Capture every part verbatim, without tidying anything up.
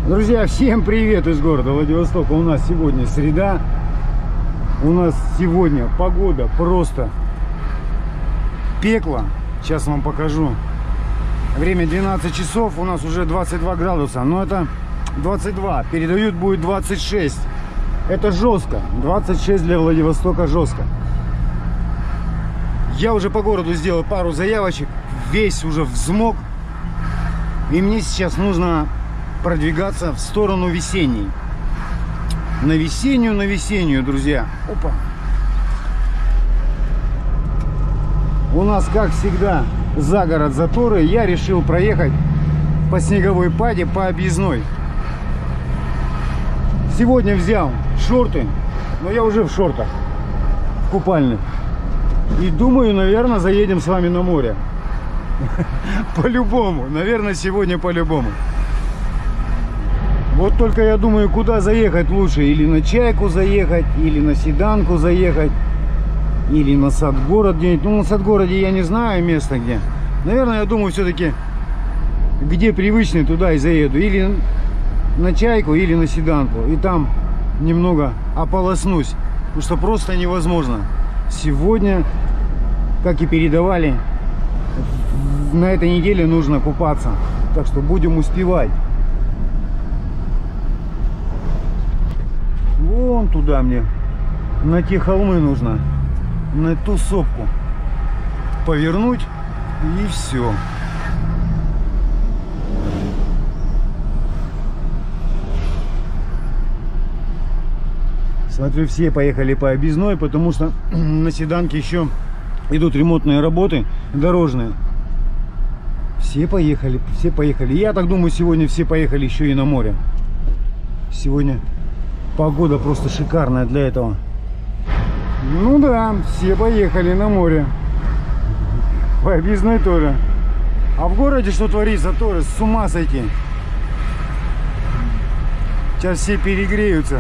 Друзья, всем привет из города Владивостока. У нас сегодня среда. У нас сегодня погода просто пекло. Сейчас вам покажу. Время двенадцать часов. У нас уже двадцать два градуса. Но это двадцать два. Передают, будет двадцать шесть. Это жестко. двадцать шесть для Владивостока жестко. Я уже по городу сделал пару заявочек. Весь уже взмок. И мне сейчас нужно продвигаться в сторону весенней. На весеннюю, на весеннюю, друзья. Опа. У нас, как всегда, за город заторы. Я решил проехать по снеговой паде, по объездной. Сегодня взял шорты, но я уже в шортах, в купальных. И думаю, наверное, заедем с вами на море. По-любому. Наверное, сегодня по-любому. Вот только я думаю, куда заехать лучше. Или на Чайку заехать, или на Седанку заехать, или на Садгород где-нибудь. Ну, на Садгороде я не знаю место где. Наверное, я думаю, все-таки, где привычный, туда и заеду. Или на Чайку, или на Седанку. И там немного ополоснусь. Потому что просто невозможно. Сегодня, как и передавали, на этой неделе нужно купаться. Так что будем успевать. Вон туда мне, на те холмы нужно, на ту сопку повернуть, и все. Смотрю, все поехали по объездной, потому что на Седанке еще идут ремонтные работы дорожные. Все поехали, все поехали. Я так думаю, сегодня все поехали еще и на море. Сегодня погода просто шикарная для этого. Ну да, все поехали на море. По объездной тоже. А в городе что творится тоже? С ума сойти. Сейчас все перегреются.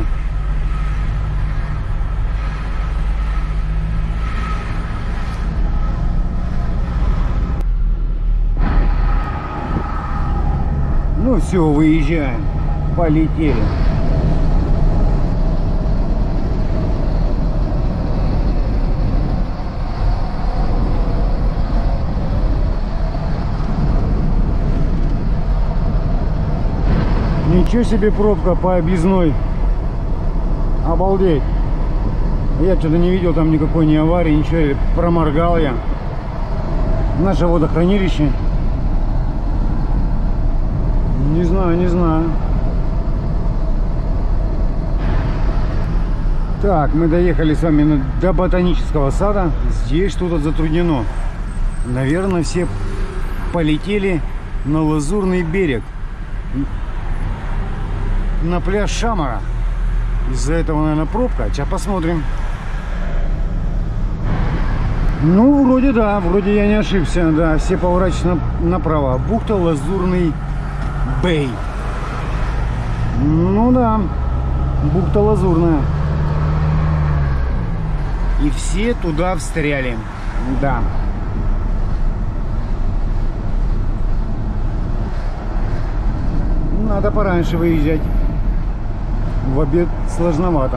Ну все, выезжаем. Полетели. Ничего себе пробка по объездной. Обалдеть. Я что-то не видел там никакой ни аварии, ничего. Проморгал я. Наше водохранилище. Не знаю, не знаю. Так, мы доехали с вами до ботанического сада. Здесь что-то затруднено. Наверное, все полетели на Лазурный берег. На пляж Шамара. Из-за этого, наверное, пробка. Сейчас посмотрим. Ну, вроде да, вроде я не ошибся. Да, все поворачивают направо. Бухта Лазурный Бэй. Ну да, бухта Лазурная. И все туда встряли. Да. Надо пораньше выезжать. В обед сложновато.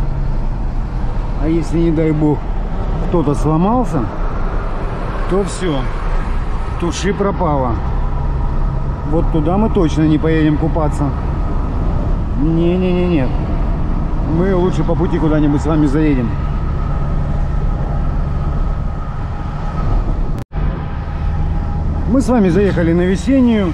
А если, не дай бог, кто-то сломался, то все, туши пропало. Вот туда мы точно не поедем купаться. Не-не-не-не. Мы лучше по пути куда-нибудь с вами заедем. Мы с вами заехали на весеннюю.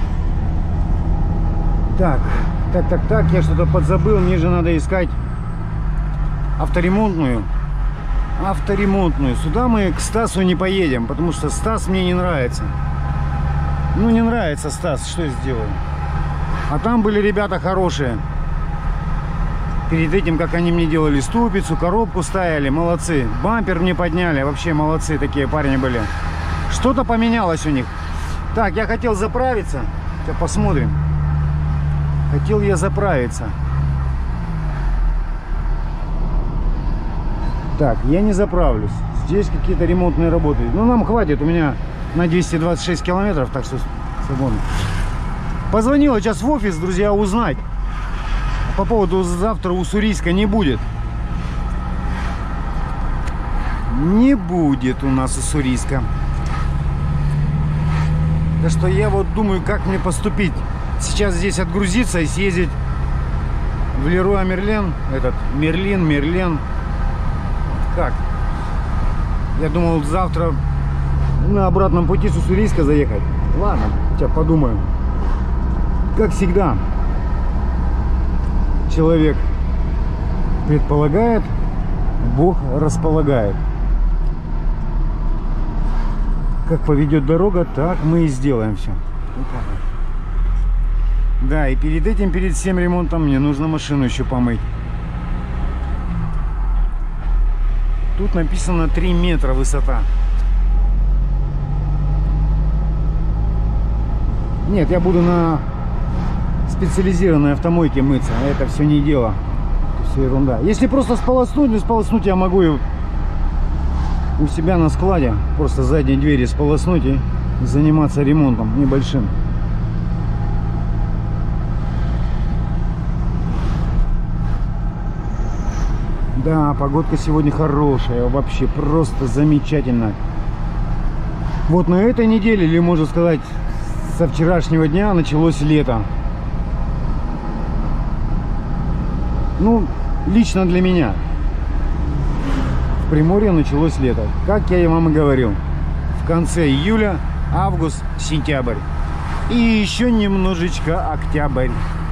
Так, так, так, так, я что-то подзабыл. Мне же надо искать авторемонтную. Авторемонтную. Сюда мы к Стасу не поедем, потому что Стас мне не нравится. Ну, не нравится Стас, что я сделаю. А там были ребята хорошие. Перед этим, как они мне делали ступицу, коробку ставили, молодцы. Бампер мне подняли, вообще молодцы такие парни были. Что-то поменялось у них. Так, я хотел заправиться. Сейчас посмотрим. Хотел я заправиться. Так, я не заправлюсь. Здесь какие-то ремонтные работы. Ну, нам хватит. У меня на двести двадцать шесть километров, так что свободно. Позвонила сейчас в офис, друзья, узнать, по поводу завтра Уссурийска не будет. Не будет у нас Уссурийска. Так что я вот думаю, как мне поступить. Сейчас здесь отгрузиться и съездить в Леруа Мерлен. Этот Мерлин, Мерлен. Как? Я думал завтра на обратном пути с Уссурийска заехать. Ладно, сейчас подумаю. Как всегда, человек предполагает, Бог располагает. Как поведет дорога, так мы и сделаем все. Да, и перед этим, перед всем ремонтом, мне нужно машину еще помыть. Тут написано три метра высота. Нет, я буду на специализированной автомойке мыться. Это все не дело. Это все ерунда. Если просто сполоснуть, ну сполоснуть я могу и у себя на складе. Просто задние двери сполоснуть и заниматься ремонтом небольшим. Да, погодка сегодня хорошая, вообще просто замечательно. Вот на этой неделе, или можно сказать, со вчерашнего дня началось лето. Ну, лично для меня. В Приморье началось лето. Как я и вам и говорил. В конце июля, август, сентябрь. И еще немножечко октябрь.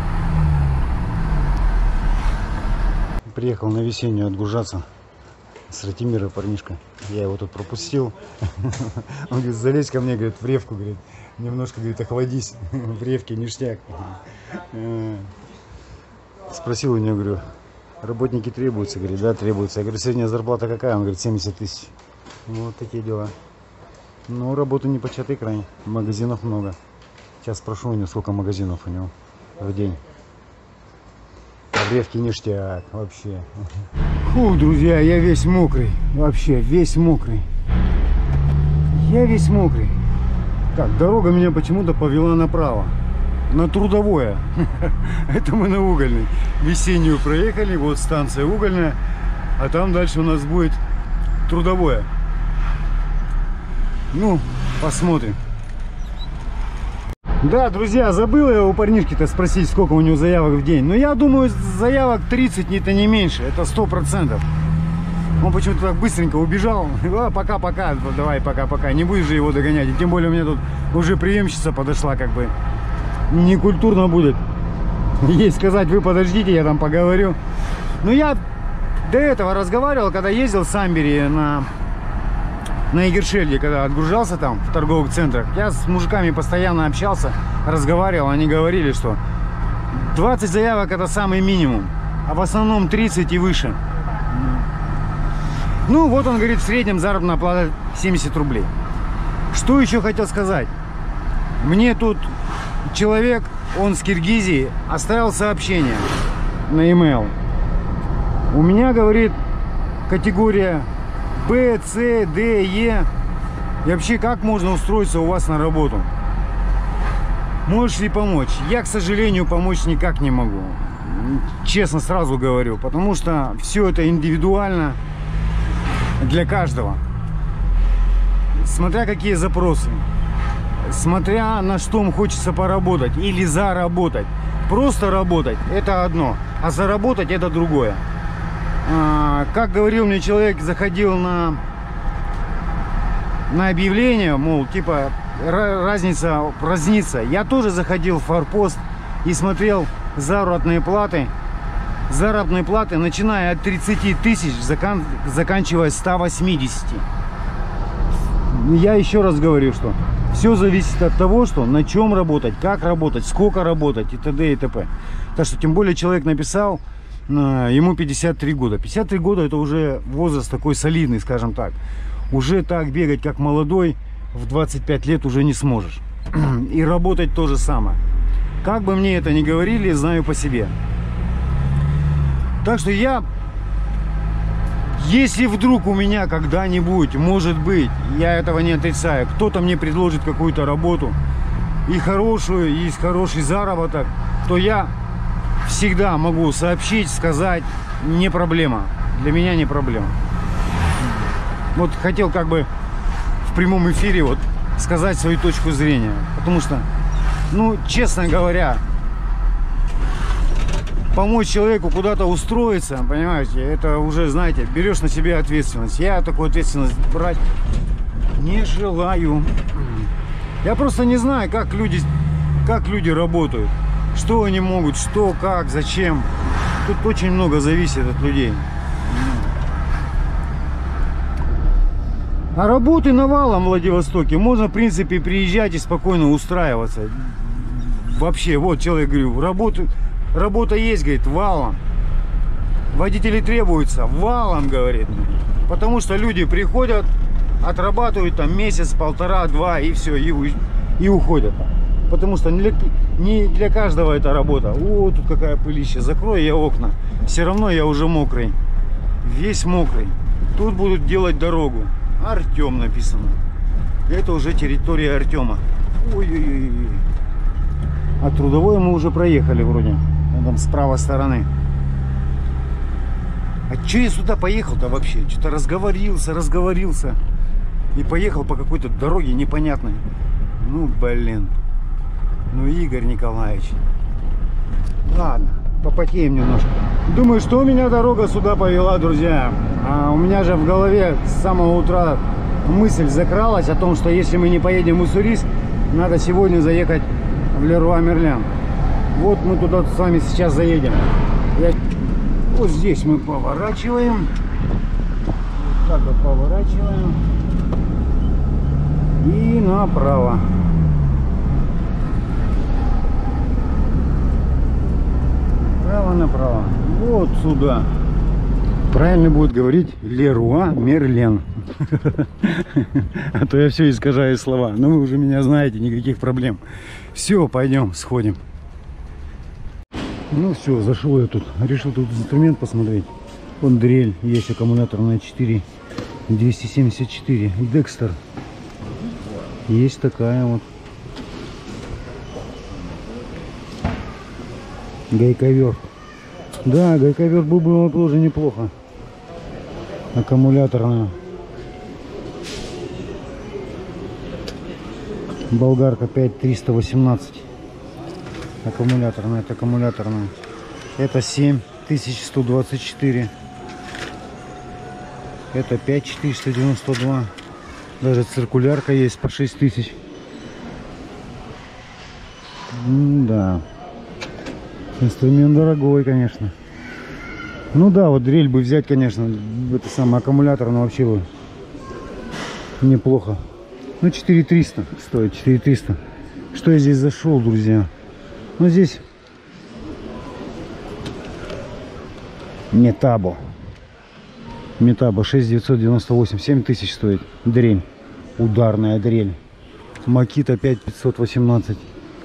Приехал на весеннюю отгружаться с Ратимира, парнишка. Я его тут пропустил. Он говорит, залезь ко мне, говорит, в ревку, говорит, немножко, говорит, охладись. В ревке ништяк. Спросил у него, говорю, работники требуются? Говорит, да, требуются. Я говорю, средняя зарплата какая? Он говорит, семьдесят тысяч. Вот такие дела. Ну, работа не початый край. Магазинов много. Сейчас спрошу у него, сколько магазинов у него в день. В ревке ништяк, вообще. Фу, друзья, я весь мокрый. Вообще, весь мокрый. Я весь мокрый. Так, дорога меня почему-то повела направо. На Трудовое. Это мы на Угольной. Весеннюю проехали, вот станция Угольная. А там дальше у нас будет Трудовое. Ну, посмотрим. Да, друзья, забыл я у парнишки-то спросить, сколько у него заявок в день. Но я думаю, заявок тридцать, это не меньше. Это сто процентов. Он почему-то так быстренько убежал. Пока-пока, давай, пока-пока. Не будешь же его догонять. И тем более у меня тут уже приемщица подошла, как бы. Некультурно будет ей сказать, вы подождите, я там поговорю. Но я до этого разговаривал, когда ездил с Амбери на... на Егершельде, когда отгружался там в торговых центрах. Я с мужиками постоянно общался, разговаривал. Они говорили, что двадцать заявок это самый минимум, а в основном тридцать и выше. Ну вот он говорит, в среднем заработная плата семьдесят рублей. Что еще хотел сказать? Мне тут человек, он с Киргизии, оставил сообщение на e-mail. У меня, говорит, категория Б, С, Д, Е. И вообще, как можно устроиться у вас на работу? Можешь ли помочь? Я, к сожалению, помочь никак не могу. Честно сразу говорю. Потому что все это индивидуально для каждого. Смотря какие запросы. Смотря на что хочется поработать или заработать. Просто работать – это одно. А заработать – это другое. Как говорил мне человек, заходил на, на объявление, мол, типа, разница, разница. Я тоже заходил в форпост и смотрел заработные платы. Заработные платы, начиная от тридцати тысяч, закан, заканчивая ста восьмидесятью. Я еще раз говорю, что все зависит от того, что на чем работать, как работать, сколько работать и т.д. и т.п. Так что, тем более, человек написал, ему пятьдесят три года. пятьдесят три года это уже возраст такой солидный, скажем так. Уже так бегать, как молодой, в двадцать пять лет уже не сможешь. И работать то же самое. Как бы мне это ни говорили, знаю по себе. Так что я, если вдруг у меня когда-нибудь, может быть, я этого не отрицаю, кто-то мне предложит какую-то работу, и хорошую, и с хороший заработок, то я всегда могу сообщить, сказать, не проблема. Для меня не проблема. Вот хотел как бы в прямом эфире вот сказать свою точку зрения. Потому что, ну, честно говоря, помочь человеку куда-то устроиться, понимаете, это уже, знаете, берешь на себя ответственность. Я такую ответственность брать не желаю. Я просто не знаю, как люди, как люди работают. Что они могут, что, как, зачем. Тут очень много зависит от людей. А работы навалом в Владивостоке. Можно, в принципе, приезжать и спокойно устраиваться. Вообще, вот человек, говорю, работа, работа есть, говорит, валом. Водители требуются, валом, говорит. Потому что люди приходят, отрабатывают там месяц, полтора, два, и все, и, и уходят. Потому что не для, не для каждого эта работа. О, тут какая пылища. Закрою я окна. Все равно я уже мокрый. Весь мокрый. Тут будут делать дорогу. Артем написано. Это уже территория Артема. Ой-ой-ой. А Трудовой мы уже проехали вроде. Там с правой стороны. А че я сюда поехал-то вообще? Что-то разговорился, разговорился. И поехал по какой-то дороге непонятной. Ну, блин. Ну, Игорь Николаевич. Ладно, попотеем немножко. Думаю, что у меня дорога сюда повела, друзья. А у меня же в голове с самого утра мысль закралась о том, что если мы не поедем в Уссурийск, надо сегодня заехать в Леруа Мерлен. Вот мы туда с вами сейчас заедем. Я... Вот здесь мы поворачиваем. Вот так вот поворачиваем. И направо. Направо. Вот сюда. Правильно будет говорить Леруа Мерлен. А то я все искажаю слова. Но вы уже меня знаете, никаких проблем. Все, пойдем, сходим. Ну все, зашел я тут. Решил тут инструмент посмотреть. Вон дрель есть аккумуляторная четыре двести семьдесят четыре. Декстер. Есть такая вот. Гайковер. Да, гайковер был бы тоже неплохо. Аккумуляторная. Болгарка пять триста восемнадцать. Аккумуляторная, это аккумуляторная. Это семь тысяч сто двадцать четыре. Это пять четыреста девяносто два. Даже циркулярка есть по шесть тысяч. Да. Инструмент дорогой, конечно. Ну да, вот дрель бы взять, конечно, это самый аккумулятор, но вообще бы неплохо. Ну, четыре триста стоит, четыре триста. Что я здесь зашел, друзья? Ну, здесь Метабо. Метабо шесть девятьсот девяносто восемь, семь тысяч стоит дрель. Ударная дрель. Макита пять пятьсот восемнадцать.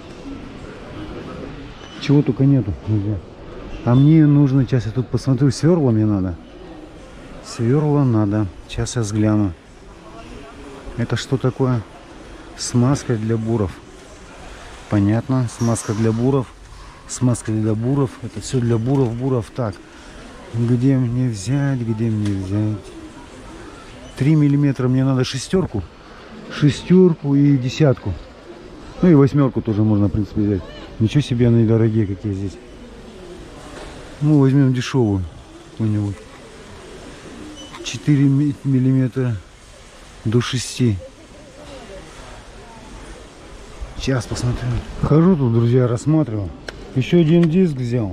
Чего только нету, друзья. А мне нужно, сейчас я тут посмотрю, сверла мне надо. Сверла надо. Сейчас я взгляну. Это что такое? Смазка для буров. Понятно. Смазка для буров. Смазка для буров. Это все для буров, буров. Так. Где мне взять? Где мне взять? три миллиметра мне надо шестерку. Шестерку и десятку. Ну и восьмерку тоже можно, в принципе, взять. Ничего себе, они дорогие какие здесь. Ну, возьмем дешевую какую-нибудь. четыре миллиметра до шести. Сейчас посмотрю. Хожу тут, друзья, рассматривал. Еще один диск взял.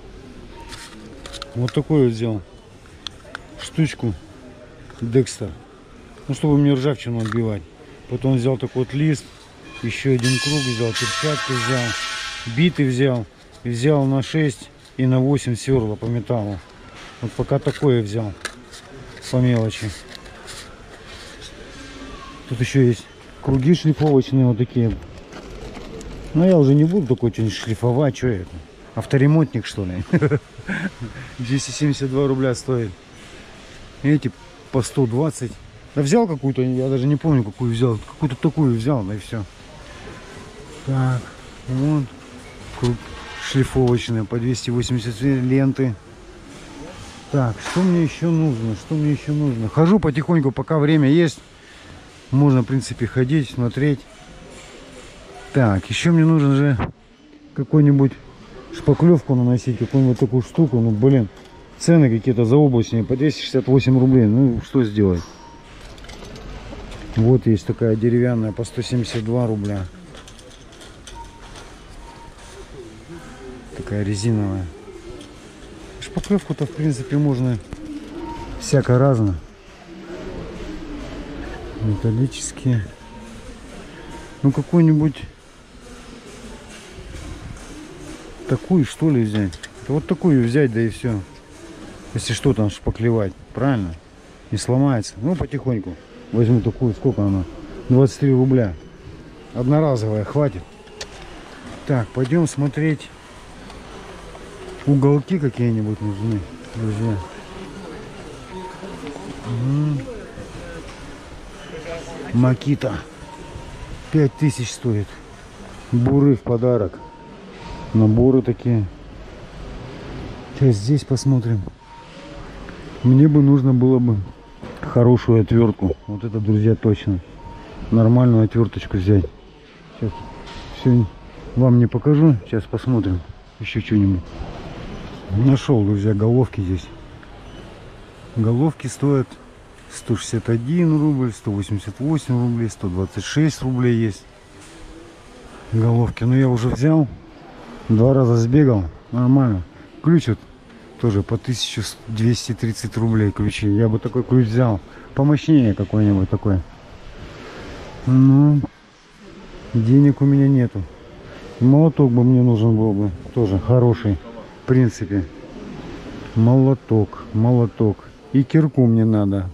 Вот такой вот взял. Штучку. Декстер. Ну, чтобы мне ржавчину отбивать. Потом взял такой вот лист. Еще один круг взял. Перчатки взял. Биты взял. Взял на шесть и на восемь сверла по металлу. Вот пока такое взял. По мелочи. Тут еще есть круги шлифовочные вот такие. Но я уже не буду такой что-нибудь шлифовать. Что это? Авторемонтник, что ли? двести семьдесят два рубля стоит. Эти по сто двадцать. Да взял какую-то, я даже не помню, какую взял. Какую-то такую взял, да и все. Так, вот. Круг шлифовочные по двести восемьдесят ленты. Так, что мне еще нужно? Что мне еще нужно? Хожу потихоньку, пока время есть. Можно, в принципе, ходить, смотреть. Так, еще мне нужно же какую-нибудь шпаклевку наносить, какую-нибудь такую штуку. Ну, блин, цены какие-то заоблачные, по двести шестьдесят восемь рублей. Ну, что сделать? Вот есть такая деревянная по сто семьдесят два рубля. Такая резиновая. Шпаклевку-то, в принципе, можно всяко разно. Металлические. Ну, какую-нибудь такую, что ли, взять? Да вот такую взять, да и все. Если что там шпаклевать, правильно? Не сломается. Ну, потихоньку возьму такую. Сколько она? двадцать три рубля. Одноразовая, хватит. Так, пойдем смотреть. Уголки какие-нибудь нужны, друзья. Макита. пять тысяч стоит. Буры в подарок. Наборы такие. Сейчас здесь посмотрим. Мне бы нужно было бы хорошую отвертку. Вот это, друзья, точно. Нормальную отверточку взять. Сейчас все вам не покажу. Сейчас посмотрим. Еще что-нибудь. Нашел, друзья, головки здесь. Головки стоят сто шестьдесят один рубль, сто восемьдесят восемь рублей, сто двадцать шесть рублей есть. Головки. Но я уже взял. Два раза сбегал. Нормально. Ключ вот тоже по тысяче двести тридцать рублей ключи. Я бы такой ключ взял. Помощнее какой-нибудь такой. Ну, денег у меня нету. Молоток бы мне нужен был бы. Тоже хороший. В принципе. Молоток. Молоток. И кирку мне надо.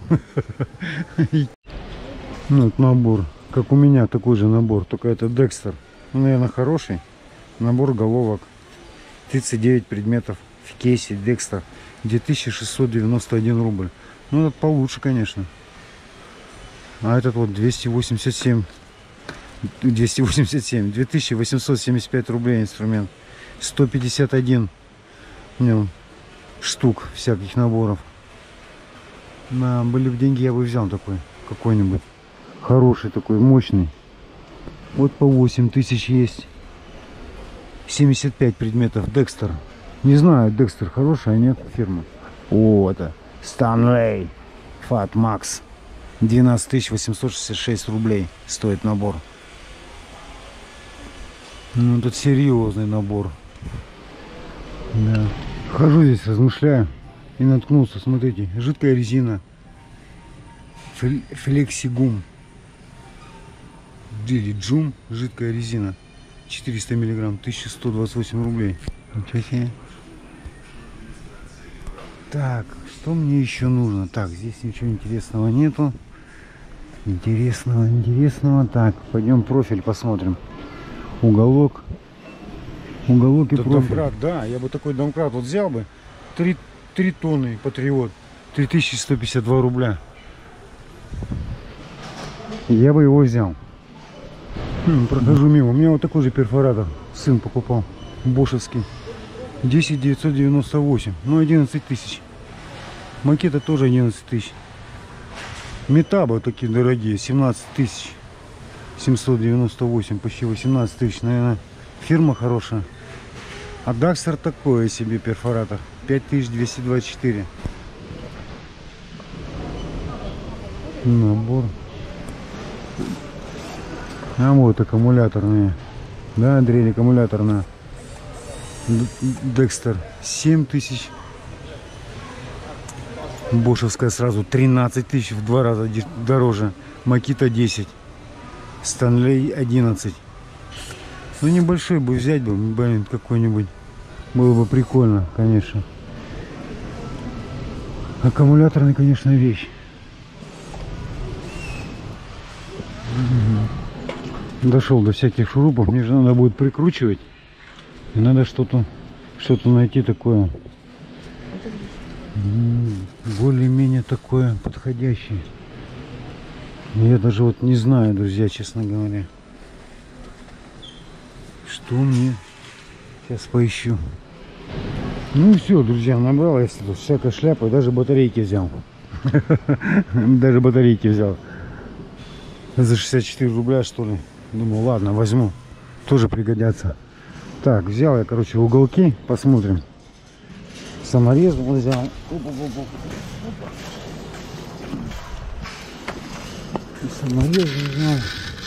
Ну, вот набор. Как у меня такой же набор. Только это Декстер. Ну, наверное, хороший. Набор головок. тридцать девять предметов в кейсе Декстер. две тысячи шестьсот девяносто один рубль. Ну, этот получше, конечно. А этот вот двести восемьдесят семь. двести восемьдесят семь. две тысячи восемьсот семьдесят пять рублей инструмент. сто пятьдесят один. Ну, штук всяких наборов. Да, были бы деньги, я бы взял такой. Какой-нибудь. Хороший такой, мощный. Вот по восемь тысяч есть. семьдесят пять предметов. Декстер. Не знаю, Декстер хорошая, а нет, фирма. О, это Stanley Fat Max. двенадцать тысяч восемьсот шестьдесят шесть рублей стоит набор. Ну, тут серьезный набор. Да. Хожу здесь, размышляю. И наткнулся, смотрите. Жидкая резина. Флексигум. Или джум. Жидкая резина. четыреста миллиграмм. тысяча сто двадцать восемь рублей. Ничего себе. Так, что мне еще нужно? Так, здесь ничего интересного нету. Интересного, интересного. Так, пойдем профиль посмотрим. Уголок. Уголок и профиль. Домкрат, да, я бы такой домкрат вот взял бы. три, три тонны патриот. три тысячи сто пятьдесят два рубля. Я бы его взял. Хм, прохожу мимо. У меня вот такой же перфоратор. Сын покупал. Бошевский. десять девятьсот девяносто восемь. Ну, одиннадцать тысяч. Макета тоже одиннадцать тысяч. Метабы такие дорогие. семнадцать тысяч семьсот девяносто восемь. Почти восемнадцать тысяч. Наверное, фирма хорошая. А Декстер такое себе перфоратор. пять тысяч двести двадцать четыре. Набор. А вот аккумуляторные. Да, дрель аккумуляторная. Декстер семь тысяч. Бошевская сразу тринадцать тысяч, в два раза дороже. Макита десять. Stanley одиннадцать. Ну, небольшой бы взять бы, блин, какой-нибудь. Было бы прикольно, конечно. Аккумуляторная, конечно, вещь. Дошел до всяких шурупов. Мне же надо будет прикручивать. И надо что-то что-то найти такое более-менее такое подходящее. Я даже вот не знаю, друзья, честно говоря, что мне Сейчас поищу. Ну все, друзья, набрал я тут всякой шляпы, даже батарейки взял. Даже батарейки взял. За шестьдесят четыре рубля, что ли. Думаю, ладно, возьму. Тоже пригодятся. Так, взял я, короче, уголки. Посмотрим. Саморез взял. Саморез взял.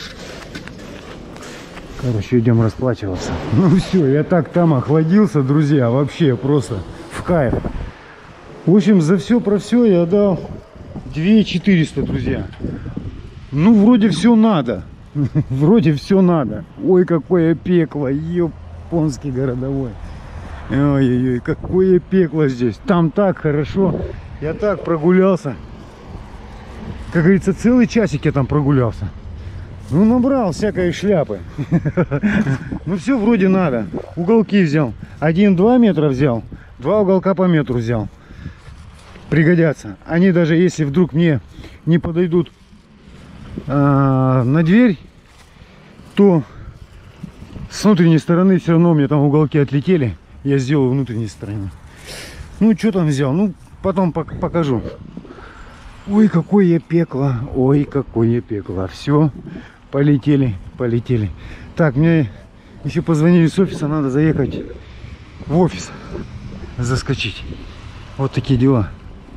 Короче, идем расплачиваться. Ну все, я так там охладился, друзья. Вообще просто в кайф. В общем, за все про все я дал две тысячи четыреста, друзья. Ну, вроде все надо. Вроде все надо. Ой, какое пекло. Японский городовой. Ой-ой-ой, какое пекло здесь. Там так хорошо. Я так прогулялся. Как говорится, целый часик я там прогулялся. Ну, набрал всякой шляпы. Ну, все вроде надо. Уголки взял. Один-два метра взял. Два уголка по метру взял. Пригодятся. Они даже если вдруг мне не подойдут а, на дверь, то с внутренней стороны все равно у меня там уголки отлетели. Я сделаю внутренней стороны. Ну, что там взял? Ну, потом покажу. Ой, какое пекло. Ой, какое пекло. Все. Полетели, полетели. Так, мне еще позвонили с офиса, надо заехать в офис, заскочить. Вот такие дела.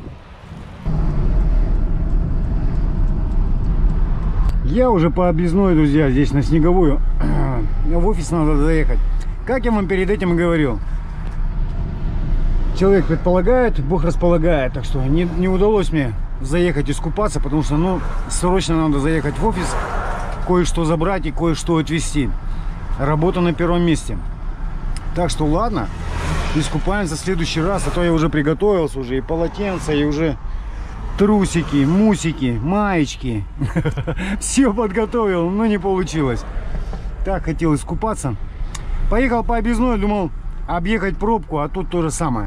Я уже по объездной, друзья, здесь на Снеговую. В офис надо заехать. Как я вам перед этим и говорил. Человек предполагает, Бог располагает. Так что не, не удалось мне заехать искупаться, потому что, ну, срочно надо заехать в офис. Кое-что забрать и кое-что отвезти. Работа на первом месте. Так что ладно, искупаемся в следующий раз. А то я уже приготовился, уже и полотенца, и уже трусики, мусики, маечки. Все подготовил, но не получилось. Так, хотел искупаться. Поехал по объездной, думал объехать пробку, а тут то же самое.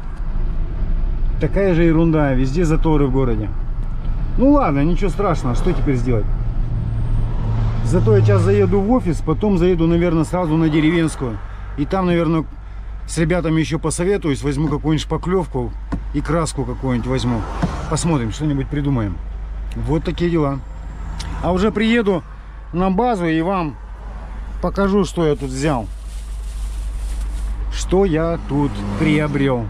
Такая же ерунда, везде заторы в городе. Ну ладно, ничего страшного, что теперь сделать? Зато я сейчас заеду в офис, потом заеду, наверное, сразу на Деревенскую. И там, наверное, с ребятами еще посоветуюсь, возьму какую-нибудь шпаклевку и краску какую-нибудь возьму. Посмотрим, что-нибудь придумаем. Вот такие дела. А уже приеду на базу и вам покажу, что я тут взял. Что я тут приобрел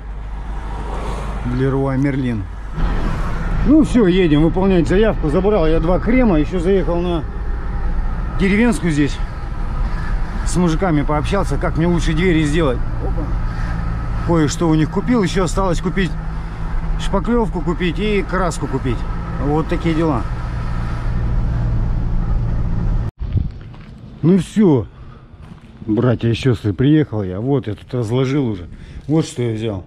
в Леруа Мерлин. Ну все, едем выполнять заявку. Забрал я два крема, еще заехал на Деревенскую здесь. С мужиками пообщался, как мне лучше двери сделать. Кое-что у них купил. Еще осталось купить шпаклевку купить и краску купить. Вот такие дела. Ну все, братья и сестры, приехал я. Вот я тут разложил уже. Вот что я взял.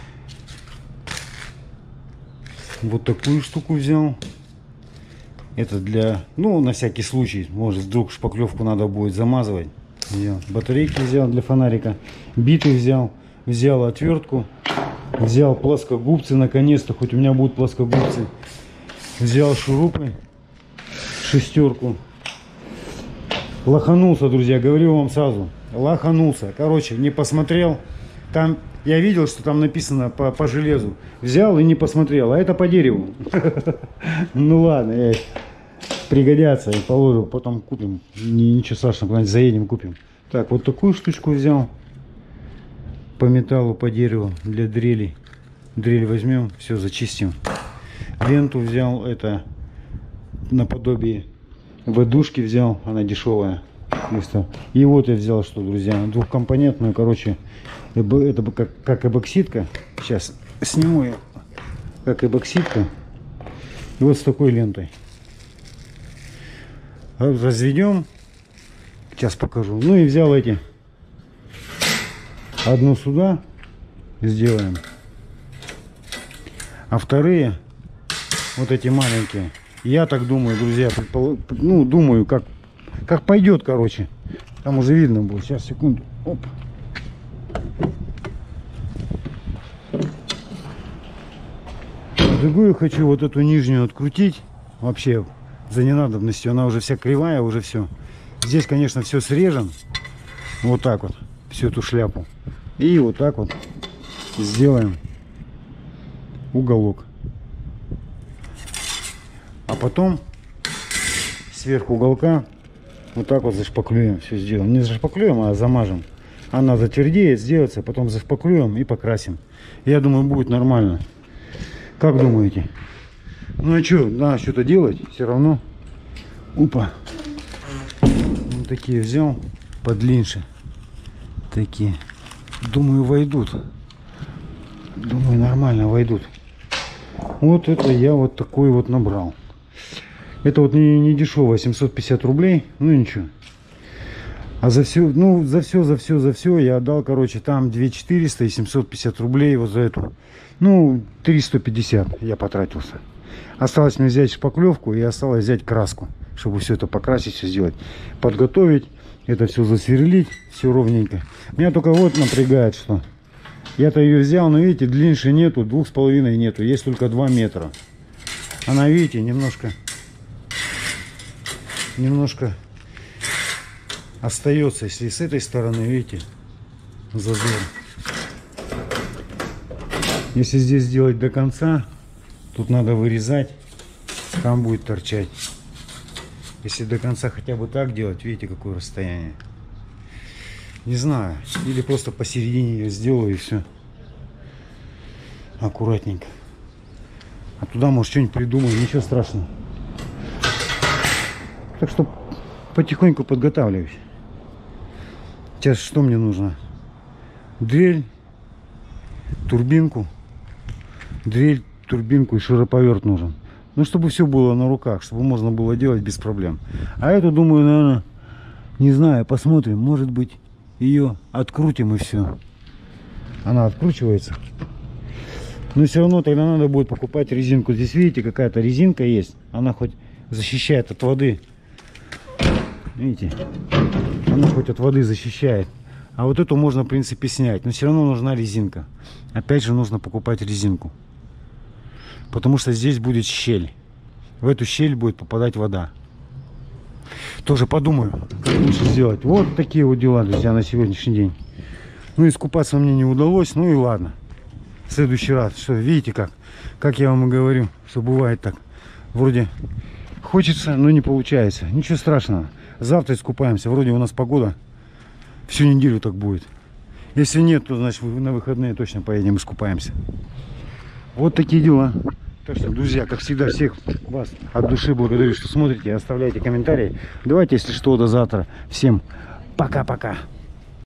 Вот такую штуку взял. Это для, ну, на всякий случай, может, вдруг шпаклевку надо будет замазывать. Взял. Батарейки взял для фонарика. Биты взял. Взял отвертку. Взял плоскогубцы, наконец-то, хоть у меня будут плоскогубцы. Взял шурупы. Шестерку. Лоханулся, друзья, говорю вам сразу. Лоханулся. Короче, не посмотрел. Там я видел, что там написано по, по железу. Взял и не посмотрел. А это по дереву. Ну ладно, я пригодятся. Я положу, потом купим. Ничего страшного, куда-нибудь заедем, купим. Так, вот такую штучку взял. По металлу, по дереву, для дрелей. Дрель возьмем, все зачистим. Ленту взял, это наподобие водушки взял. Она дешевая. И вот я взял, что, друзья, двухкомпонентную, короче, это как, как эбоксидка. Сейчас сниму ее, как эбоксидка. И вот с такой лентой. Разведем. Сейчас покажу. Ну и взял эти. Одну сюда сделаем. А вторые, вот эти маленькие. Я так думаю, друзья, предпол... ну, думаю, как Как пойдет, короче. Там уже видно будет. Сейчас, секунду. Оп. Другую хочу вот эту нижнюю открутить. Вообще, за ненадобностью. Она уже вся кривая, уже все. Здесь, конечно, все срежем. Вот так вот. всю эту шляпу. И вот так вот сделаем уголок. А потом сверху уголка вот так вот зашпаклюем, все сделаем. Не зашпаклюем, а замажем. Она затвердеет, сделается, потом зашпаклюем и покрасим. Я думаю, будет нормально. Как думаете? Ну а что, надо что-то делать, все равно. Опа. Вот такие взял, подлиннее. Такие. Думаю, войдут. Думаю, нормально войдут. Вот это я вот такой вот набрал. Это вот не, не дешево, семьсот пятьдесят рублей. Ну ничего. А за все, ну за все, за все, за все я отдал, короче, там две тысячи четыреста и семьсот пятьдесят рублей вот за эту. Ну, триста пятьдесят я потратился. Осталось мне взять шпаклевку и осталось взять краску, чтобы все это покрасить, все сделать. Подготовить, это все засверлить, все ровненько. Меня только вот напрягает, что я-то ее взял, но видите, длиннее нету, двух с половиной нету, есть только два метра. Она, видите, немножко, немножко остается, если с этой стороны, видите, зазор. Если здесь сделать до конца, тут надо вырезать, там будет торчать. Если до конца хотя бы так делать, видите, какое расстояние. Не знаю, или просто посередине ее сделаю и все. Аккуратненько. А туда, может, что-нибудь придумаю, ничего страшного. Так что потихоньку подготавливаюсь. Сейчас что мне нужно? Дрель, турбинку. Дрель, турбинку и шуруповерт нужен. Ну, чтобы все было на руках, чтобы можно было делать без проблем. А эту, думаю, наверное, не знаю, посмотрим. Может быть, ее открутим и все. Она откручивается. Но все равно тогда надо будет покупать резинку. Здесь, видите, какая-то резинка есть. Она хоть защищает от воды. Видите? Она хоть от воды защищает. А вот эту можно, в принципе, снять. Но все равно нужна резинка. Опять же, нужно покупать резинку. Потому что здесь будет щель. В эту щель будет попадать вода. Тоже подумаю, как лучше сделать. Вот такие вот дела, друзья, на сегодняшний день. Ну, искупаться мне не удалось. Ну и ладно. В следующий раз. Что, видите как? Как я вам и говорю, что бывает так. Вроде хочется, но не получается. Ничего страшного. Завтра искупаемся. Вроде у нас погода всю неделю так будет. Если нет, то значит на выходные точно поедем искупаемся. Вот такие дела. Так что, друзья, как всегда, всех вас от души благодарю, что смотрите, оставляйте комментарии. Давайте, если что, до завтра. Всем пока-пока.